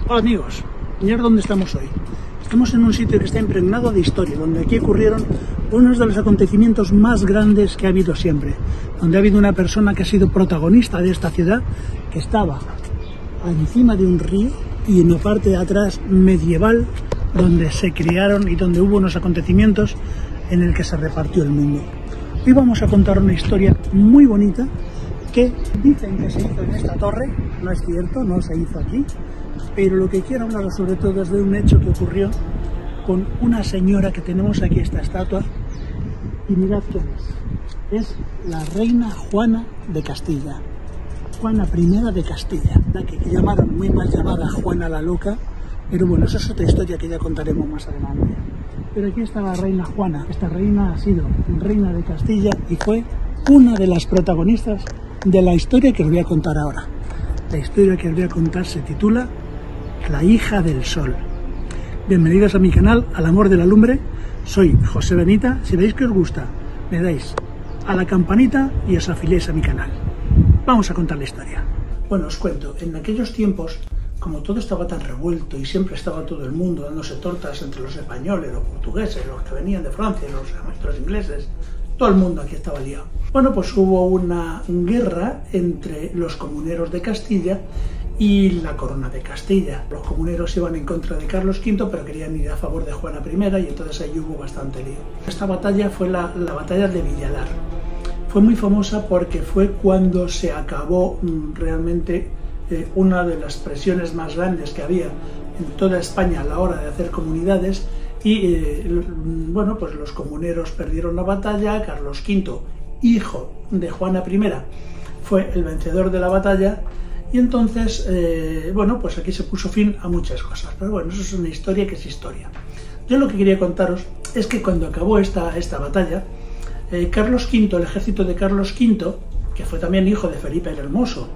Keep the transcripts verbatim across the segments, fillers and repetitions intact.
Hola amigos, mirad dónde estamos hoy. Estamos en un sitio que está impregnado de historia, donde aquí ocurrieron unos de los acontecimientos más grandes que ha habido siempre, donde ha habido una persona que ha sido protagonista de esta ciudad, que estaba encima de un río y en la parte de atrás medieval, donde se crearon y donde hubo unos acontecimientos en el que se repartió el mundo. Hoy vamos a contar una historia muy bonita que dicen que se hizo en esta torre. No es cierto, no se hizo aquí, pero lo que quiero hablar sobre todo es de un hecho que ocurrió con una señora que tenemos aquí, esta estatua, y mirad quién es. Es la reina Juana de Castilla, Juana primera de Castilla, la que llamaron, muy mal llamada, Juana la Loca, pero bueno, esa es otra historia que ya contaremos más adelante. Pero aquí está la reina Juana. Esta reina ha sido reina de Castilla y fue una de las protagonistas de la historia que os voy a contar ahora. La historia que os voy a contar se titula La hija del sol. Bienvenidos a mi canal, Al amor de la lumbre. Soy José Benita. Si veis que os gusta, le dais a la campanita y os afiliéis a mi canal. Vamos a contar la historia. Bueno, os cuento, en aquellos tiempos, como todo estaba tan revuelto y siempre estaba todo el mundo dándose tortas entre los españoles, los portugueses, los que venían de Francia, los, los ingleses, todo el mundo aquí estaba liado. Bueno, pues hubo una guerra entre los comuneros de Castilla y la corona de Castilla. Los comuneros iban en contra de Carlos quinto, pero querían ir a favor de Juana primera y entonces ahí hubo bastante lío. Esta batalla fue la, la batalla de Villalar. Fue muy famosa porque fue cuando se acabó mmm, realmente eh, una de las presiones más grandes que había en toda España a la hora de hacer comunidades y eh, bueno, pues los comuneros perdieron la batalla. Carlos quinto, hijo de Juana primera, fue el vencedor de la batalla. Y entonces, eh, bueno, pues aquí se puso fin a muchas cosas. Pero bueno, eso es una historia que es historia. Yo lo que quería contaros es que cuando acabó esta, esta batalla, eh, Carlos quinto, el ejército de Carlos quinto, que fue también hijo de Felipe el Hermoso,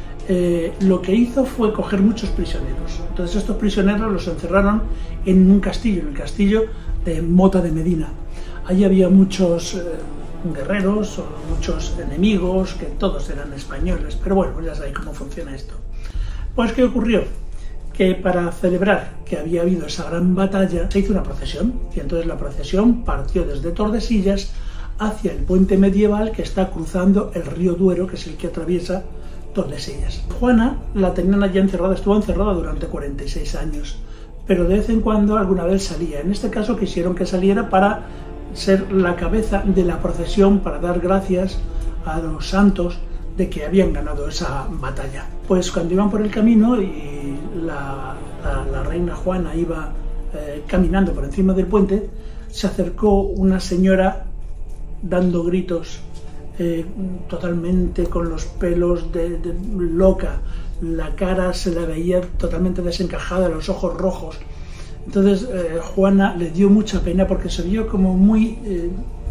eh, lo que hizo fue coger muchos prisioneros. Entonces estos prisioneros los encerraron en un castillo, en el castillo de Mota de Medina. Allí había muchos... Eh, guerreros o muchos enemigos, que todos eran españoles, pero bueno, ya sabéis cómo funciona esto. Pues ¿qué ocurrió? Que para celebrar que había habido esa gran batalla se hizo una procesión, y entonces la procesión partió desde Tordesillas hacia el puente medieval que está cruzando el río Duero, que es el que atraviesa Tordesillas. Juana la tenían allí encerrada, estuvo encerrada durante cuarenta y seis años, pero de vez en cuando alguna vez salía. En este caso quisieron que saliera para ser la cabeza de la procesión, para dar gracias a los santos de que habían ganado esa batalla. Pues cuando iban por el camino y la, la, la reina Juana iba eh, caminando por encima del puente, se acercó una señora dando gritos, eh, totalmente con los pelos de, de loca, la cara se la veía totalmente desencajada, los ojos rojos. Entonces eh, Juana le dio mucha pena porque se vio como muy, eh,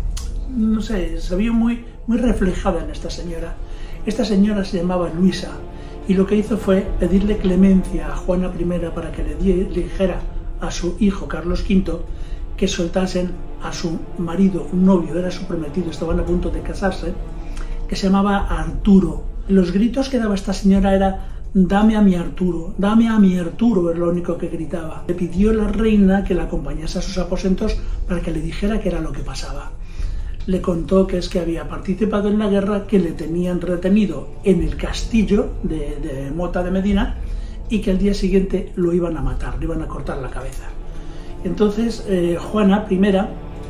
no sé, se vio muy, muy reflejada en esta señora. Esta señora se llamaba Luisa y lo que hizo fue pedirle clemencia a Juana primera para que le, die, le dijera a su hijo Carlos quinto que soltasen a su marido, un novio, era su prometido, estaban a punto de casarse, que se llamaba Arturo. Los gritos que daba esta señora era: dame a mi Arturo, dame a mi Arturo, es lo único que gritaba. Le pidió la reina que la acompañase a sus aposentos para que le dijera qué era lo que pasaba. Le contó que es que había participado en la guerra, que le tenían retenido en el castillo de, de Mota de Medina y que al día siguiente lo iban a matar, le iban a cortar la cabeza. Entonces eh, Juana primera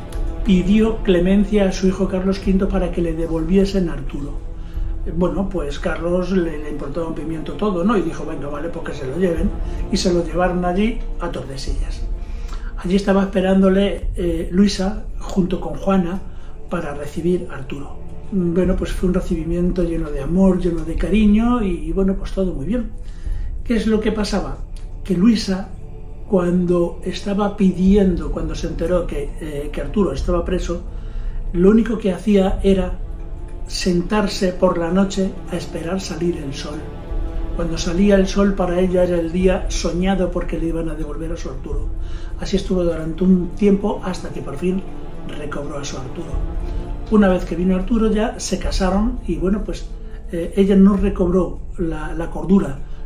pidió clemencia a su hijo Carlos quinto para que le devolviesen a Arturo. Bueno, pues Carlos le, le importaba un pimiento todo, ¿no? Y dijo, venga, vale, pues que se lo lleven. Y se lo llevaron allí a Tordesillas. Allí estaba esperándole eh, Luisa junto con Juana para recibir a Arturo. Bueno, pues fue un recibimiento lleno de amor, lleno de cariño y, y bueno, pues todo muy bien. ¿Qué es lo que pasaba? Que Luisa, cuando estaba pidiendo, cuando se enteró que, eh, que Arturo estaba preso, lo único que hacía era sentarse por la noche a esperar salir el sol. Cuando salía el sol para ella era el día soñado porque le iban a devolver a su Arturo. Así estuvo durante un tiempo hasta que por fin recobró a su Arturo. Una vez que vino Arturo ya se casaron y bueno, pues eh, ella no recobró la, la cordura,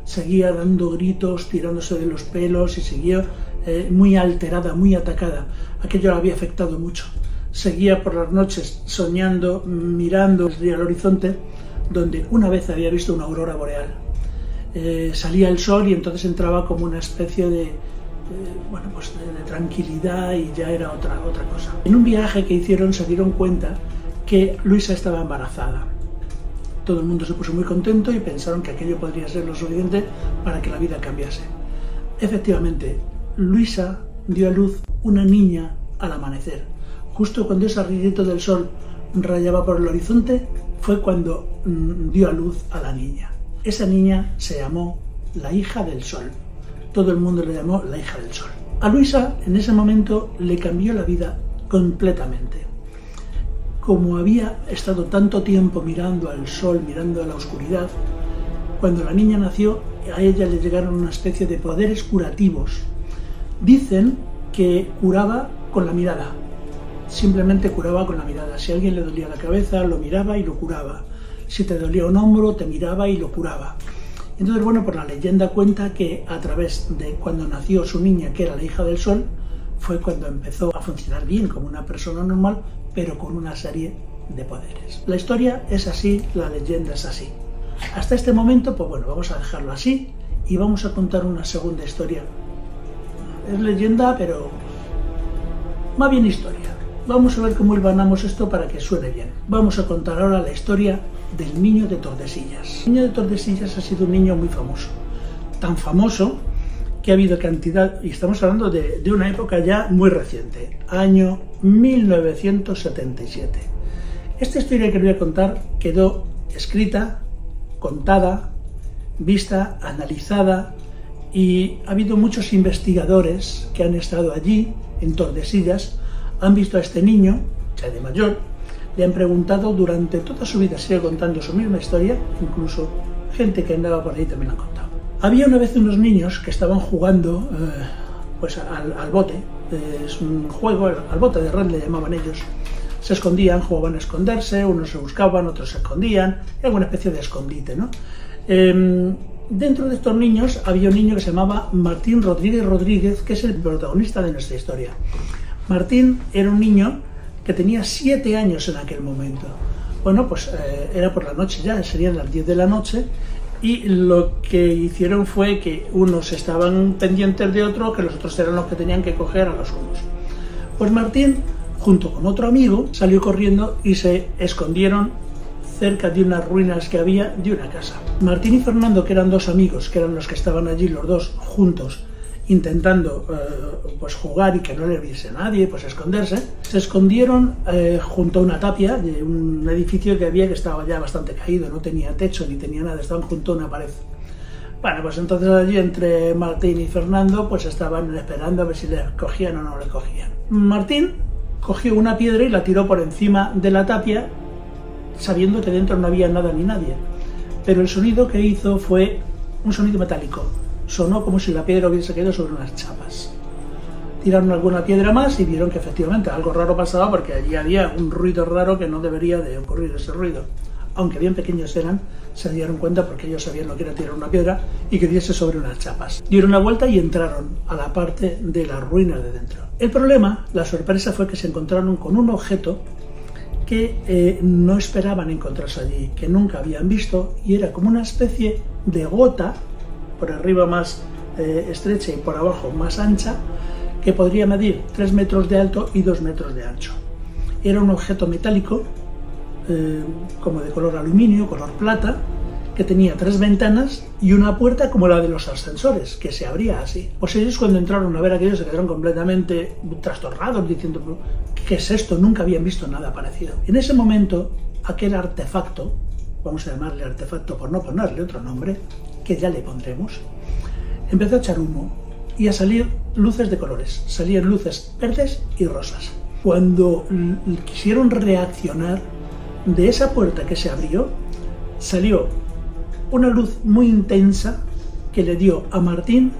seguía dando gritos, tirándose de los pelos y seguía eh, muy alterada, muy atacada. Aquello la había afectado mucho. Seguía por las noches soñando, mirando desde el horizonte, donde una vez había visto una aurora boreal. Eh, salía el sol y entonces entraba como una especie de, eh, bueno, pues de, de tranquilidad y ya era otra, otra cosa. En un viaje que hicieron se dieron cuenta que Luisa estaba embarazada. Todo el mundo se puso muy contento y pensaron que aquello podría ser lo suficiente para que la vida cambiase. Efectivamente, Luisa dio a luz una niña al amanecer. Justo cuando ese rayito del sol rayaba por el horizonte, fue cuando mmm, dio a luz a la niña. Esa niña se llamó la hija del sol. Todo el mundo le llamó la hija del sol. A Luisa, en ese momento, le cambió la vida completamente. Como había estado tanto tiempo mirando al sol, mirando a la oscuridad, cuando la niña nació, a ella le llegaron una especie de poderes curativos. Dicen que curaba con la mirada. Simplemente curaba con la mirada. Si a alguien le dolía la cabeza, lo miraba y lo curaba. Si te dolía un hombro, te miraba y lo curaba. Entonces, bueno, pues la leyenda cuenta que a través de cuando nació su niña, que era la hija del sol, fue cuando empezó a funcionar bien como una persona normal, pero con una serie de poderes. La historia es así, la leyenda es así. Hasta este momento, pues bueno, vamos a dejarlo así y vamos a contar una segunda historia. Es leyenda, pero más bien historia. Vamos a ver cómo hilvanamos esto para que suene bien. Vamos a contar ahora la historia del niño de Tordesillas. El niño de Tordesillas ha sido un niño muy famoso. Tan famoso que ha habido cantidad, y estamos hablando de, de una época ya muy reciente, año mil novecientos setenta y siete. Esta historia que voy a contar quedó escrita, contada, vista, analizada, y ha habido muchos investigadores que han estado allí, en Tordesillas, han visto a este niño, ya de mayor, le han preguntado durante toda su vida, sigue contando su misma historia, incluso gente que andaba por ahí también la han contado. Había una vez unos niños que estaban jugando eh, pues al, al bote, eh, es un juego, al bote de red le llamaban ellos. Se escondían, jugaban a esconderse, unos se buscaban, otros se escondían, era una especie de escondite, ¿no? Eh, dentro de estos niños había un niño que se llamaba Martín Rodríguez Rodríguez, que es el protagonista de nuestra historia. Martín era un niño que tenía siete años en aquel momento. Bueno, pues eh, era por la noche ya, serían las diez de la noche, y lo que hicieron fue que unos estaban pendientes de otro, que los otros eran los que tenían que coger a los unos. Pues Martín, junto con otro amigo, salió corriendo y se escondieron cerca de unas ruinas que había de una casa. Martín y Fernando, que eran dos amigos, que eran los que estaban allí los dos juntos, intentando eh, pues jugar y que no le viese nadie, pues esconderse, se escondieron eh, junto a una tapia de un edificio que había que estaba ya bastante caído, no tenía techo ni tenía nada, estaban junto a una pared. Bueno, pues entonces allí entre Martín y Fernando pues estaban esperando a ver si le cogían o no le cogían. Martín cogió una piedra y la tiró por encima de la tapia, sabiendo que dentro no había nada ni nadie, pero el sonido que hizo fue un sonido metálico. Sonó como si la piedra hubiese caído sobre unas chapas. Tiraron alguna piedra más y vieron que efectivamente algo raro pasaba, porque allí había un ruido raro que no debería de ocurrir ese ruido. Aunque bien pequeños eran, se dieron cuenta porque ellos sabían lo que era tirar una piedra y que diese sobre unas chapas. Dieron la vuelta y entraron a la parte de las ruinas de dentro. El problema, la sorpresa, fue que se encontraron con un objeto que eh, no esperaban encontrarse allí, que nunca habían visto, y era como una especie de gota, por arriba más eh, estrecha y por abajo más ancha, que podría medir tres metros de alto y dos metros de ancho. Era un objeto metálico, eh, como de color aluminio, color plata, que tenía tres ventanas y una puerta como la de los ascensores, que se abría así. Pues ellos, cuando entraron a ver aquello, se quedaron completamente trastornados, diciendo: ¿qué es esto? Nunca habían visto nada parecido. En ese momento, aquel artefacto, vamos a llamarle artefacto por no ponerle otro nombre, que ya le pondremos, empezó a echar humo y a salir luces de colores. Salían luces verdes y rosas. Cuando quisieron reaccionar, de esa puerta que se abrió, salió una luz muy intensa que le dio a Martín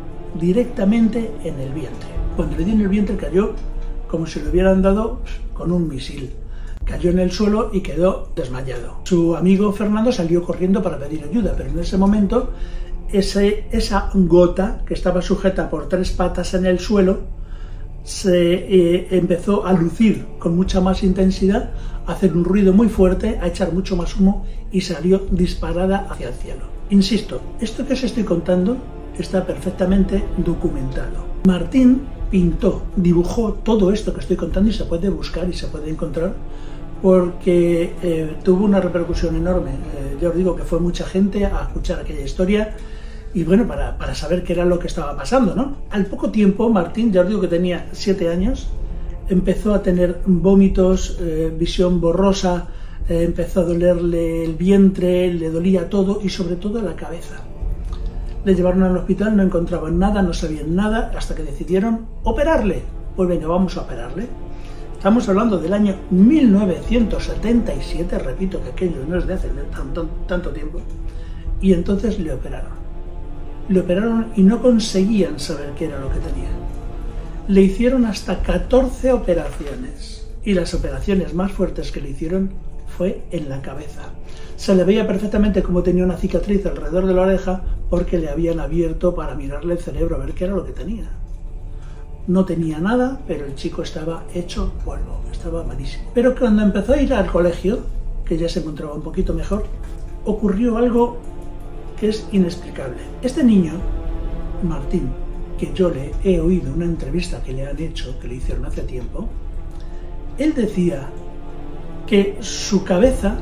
directamente en el vientre. Cuando le dio en el vientre, cayó como si le hubieran dado con un misil. Cayó en el suelo y quedó desmayado. Su amigo Fernando salió corriendo para pedir ayuda, pero en ese momento ese, esa gota que estaba sujeta por tres patas en el suelo se eh, empezó a lucir con mucha más intensidad, a hacer un ruido muy fuerte, a echar mucho más humo y salió disparada hacia el cielo. Insisto, esto que os estoy contando está perfectamente documentado. Martín pintó, dibujó todo esto que estoy contando y se puede buscar y se puede encontrar porque eh, tuvo una repercusión enorme. Eh, ya os digo que fue mucha gente a escuchar aquella historia y bueno, para, para saber qué era lo que estaba pasando, ¿no? Al poco tiempo, Martín, ya os digo que tenía siete años, empezó a tener vómitos, eh, visión borrosa, eh, empezó a dolerle el vientre, le dolía todo y sobre todo la cabeza. Le llevaron al hospital, no encontraban nada, no sabían nada, hasta que decidieron operarle. Pues venga, vamos a operarle. Estamos hablando del año mil novecientos setenta y siete, repito que aquello no es de hace tanto, tanto tiempo, y entonces le operaron. Le operaron y no conseguían saber qué era lo que tenía. Le hicieron hasta catorce operaciones, y las operaciones más fuertes que le hicieron fue en la cabeza. Se le veía perfectamente cómo tenía una cicatriz alrededor de la oreja porque le habían abierto para mirarle el cerebro a ver qué era lo que tenía. No tenía nada, pero el chico estaba hecho polvo, estaba malísimo. Pero cuando empezó a ir al colegio, que ya se encontraba un poquito mejor, ocurrió algo que es inexplicable. Este niño, Martín, que yo le he oído una entrevista que le han hecho, que le hicieron hace tiempo, él decía que su cabeza,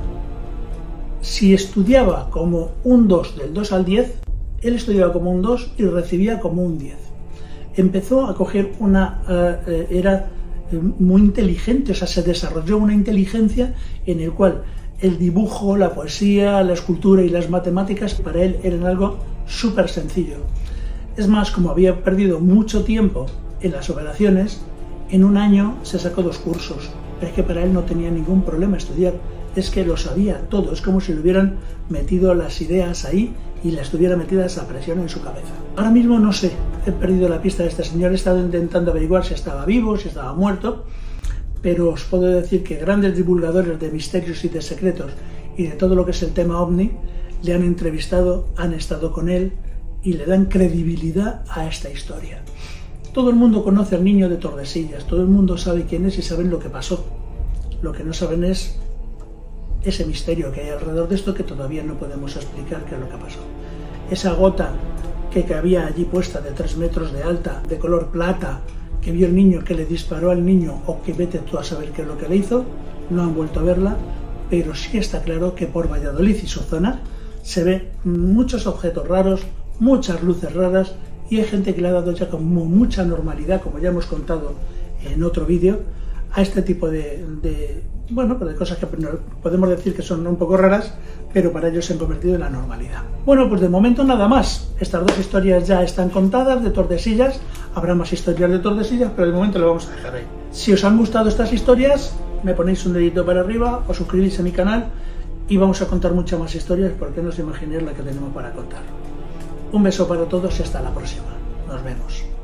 si estudiaba como un dos del dos al diez, él estudiaba como un dos y recibía como un diez. Empezó a coger una... Uh, uh, era muy inteligente, o sea, se desarrolló una inteligencia en el cual el dibujo, la poesía, la escultura y las matemáticas para él eran algo súper sencillo. Es más, como había perdido mucho tiempo en las operaciones, en un año se sacó dos cursos, pero es que para él no tenía ningún problema estudiar, es que lo sabía todo, es como si le hubieran metido las ideas ahí y le estuviera metida esa presión en su cabeza. Ahora mismo no sé, he perdido la pista de este señor, he estado intentando averiguar si estaba vivo, si estaba muerto, pero os puedo decir que grandes divulgadores de misterios y de secretos y de todo lo que es el tema ovni le han entrevistado, han estado con él y le dan credibilidad a esta historia. Todo el mundo conoce al niño de Tordesillas, todo el mundo sabe quién es y saben lo que pasó. Lo que no saben es ese misterio que hay alrededor de esto que todavía no podemos explicar qué es lo que pasó. Esa gota que había allí puesta de tres metros de alta, de color plata, que vio el niño, que le disparó al niño o que vete tú a saber qué es lo que le hizo, no han vuelto a verla, pero sí está claro que por Valladolid y su zona se ven muchos objetos raros, muchas luces raras y hay gente que le ha dado ya como mucha normalidad, como ya hemos contado en otro vídeo, a este tipo de, de, bueno, de cosas que podemos decir que son un poco raras, pero para ellos se han convertido en la normalidad. Bueno, pues de momento nada más. Estas dos historias ya están contadas de Tordesillas. Habrá más historias de Tordesillas, pero de momento lo vamos a dejar ahí. Si os han gustado estas historias, me ponéis un dedito para arriba, os suscribís a mi canal y vamos a contar muchas más historias porque no os imagináis la que tenemos para contar. Un beso para todos y hasta la próxima. Nos vemos.